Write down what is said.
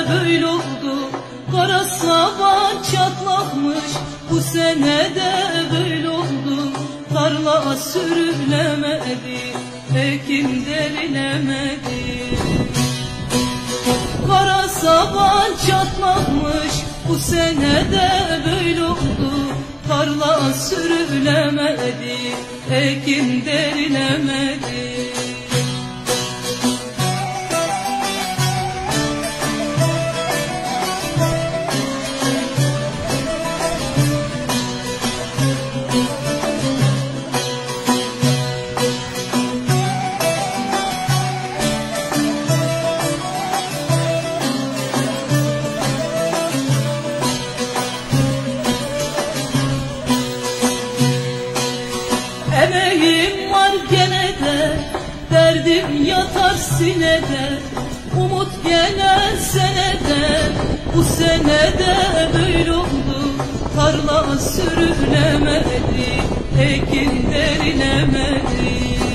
böyle oldu. Kara saban çatlakmış, bu sene de böyle oldu. Tarla sürülemedi, ekim derilemedi. Kara saban çatlakmış, bu sene de böyle oldu. Tarla sürülemedi, ekim derilemedi. Emeğim var gene de, derdim yatar sinede. Umut gelen senede, bu senede böyle oldu. Tarla sürülemedi, ekin derilemedi.